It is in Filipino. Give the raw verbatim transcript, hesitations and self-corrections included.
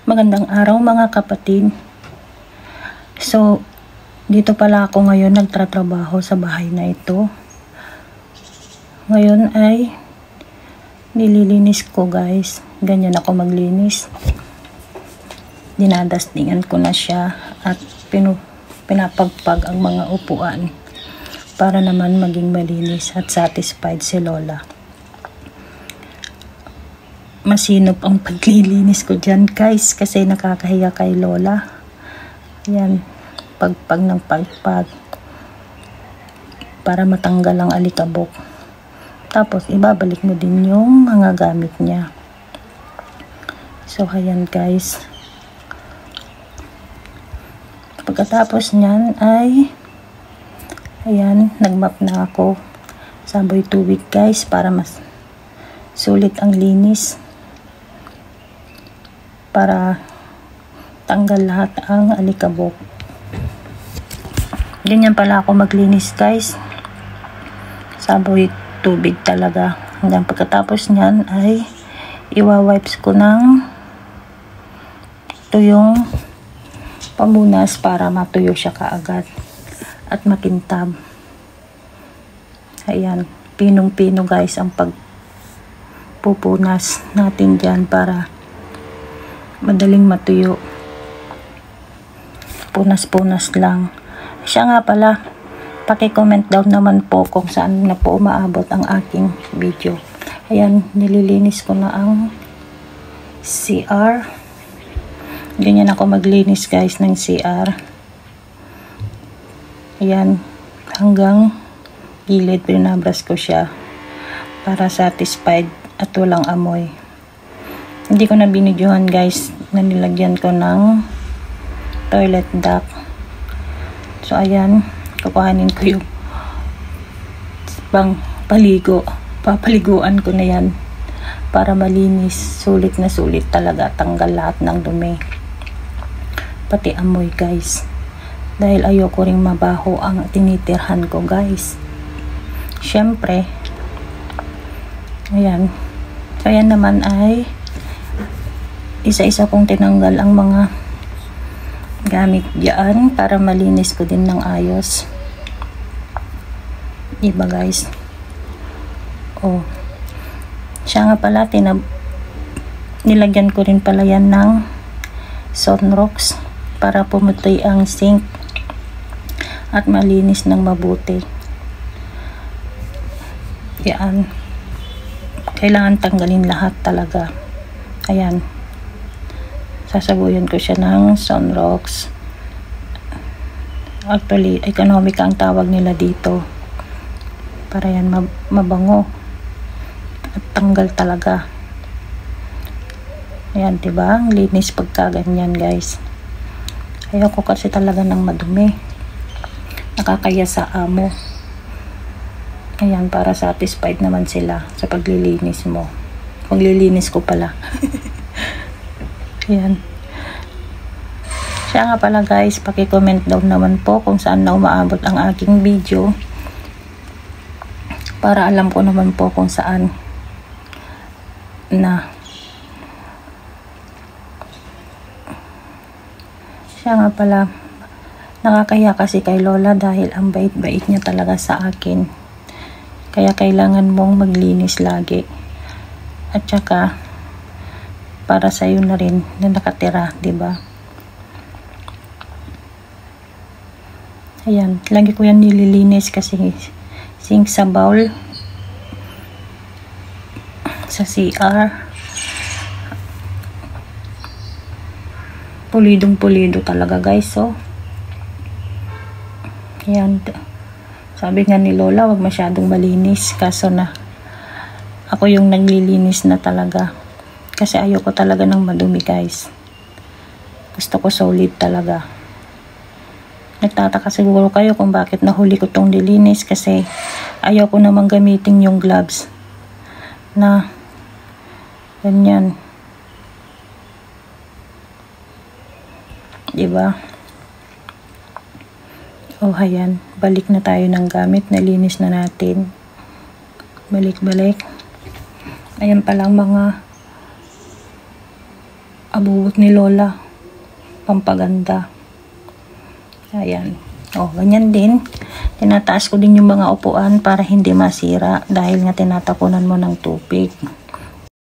Magandang araw mga kapatid. So, dito pala ako ngayon nagtatrabaho sa bahay na ito. Ngayon ay nililinis ko guys. Ganyan ako maglinis. Dinadastingan ko na siya at pinu pinapagpag ang mga upuan para naman maging malinis at satisfied si Lola. Masinop ang paglilinis ko dyan guys kasi nakakahiya kay Lola. Yan, pagpag ng pagpag para matanggal ang alikabok. Tapos ibabalik mo din yung mga gamit niya. So ayan guys, pagkatapos nyan ay ayan, nagmap na ako. Saboy tubig guys para mas sulit ang linis, para tanggal lahat ang alikabok. Ganyan pala ako maglinis guys, saboy tubig talaga. Hanggang pagkatapos nyan ay iwa-wipes ko ng tuyong pamunas para matuyo siya kaagad at makintab. Ayan, pinong-pino guys ang pagpupunas natin dyan para madaling matuyo. Punas-punas lang. Siya nga pala, paki-comment down naman po kung saan na po umaabot ang aking video. Ayan, nililinis ko na ang C R. Ganyan ako maglinis guys ng C R. Ayan, hanggang gilid pinabras ko siya para satisfied at walang amoy. Hindi ko na binidyohan guys na nilagyan ko ng toilet duct. So ayan, kukuhanin ko yung pang paligo. Papaliguan ko na yan para malinis. Sulit na sulit talaga. Tanggal lahat ng dumi. Pati amoy guys. Dahil ayoko ring mabaho ang tinitirhan ko guys. Syempre. Ayan. So ayan naman ay isa-isa kong tinanggal ang mga gamit diyan para malinis ko din ng ayos. Diba guys? Oh. Siya nga pala, tinab nilagyan ko rin pala yan ng Sunrox para pumutoy ang sink at malinis ng mabuti. Yan. Kailangan tanggalin lahat talaga. Ayan. Sasabuyan ko siya ng Sunrox. Actually, economic ang tawag nila dito. Para yan mab mabango. At tanggal talaga. Ayan, diba? Ang linis pagka ganyan guys. Ayoko kasi talaga ng madumi. Nakakaya sa amo. Ayan, para satisfied naman sila sa paglilinis mo. Paglilinis ko pala. Ayan. Siya nga pala guys, paki-comment down naman po kung saan na umaabot ang aking video. Para alam ko naman po kung saan na. Siya nga pala, nakakahiya kasi kay Lola dahil ang bait-bait niya talaga sa akin. Kaya kailangan mong maglinis lagi. At saka para sa iyo na rin na nakatira, 'di ba? Ayan, lagi ko yan nililinis kasi sink sa bowl, sa C R, pulidong pulido talaga guys. So ayan, sabi nga ni Lola wag masyadong malinis, kaso na ako yung naglilinis na talaga kasi ayoko talaga ng madumi guys. Gusto ko solid talaga. Nagtataka siguro kayo kung bakit nahuli ko tong nilinis kasi ayoko namang gamitin yung gloves na ganyan, diba? Oh ayan, balik na tayo ng gamit, nalinis na natin, balik balik. Ayan palang mga abugot ni Lola. Pampaganda. Ayan. O, ganyan din. Tinataas ko din yung mga upuan para hindi masira dahil nga tinatapunan mo ng tubig.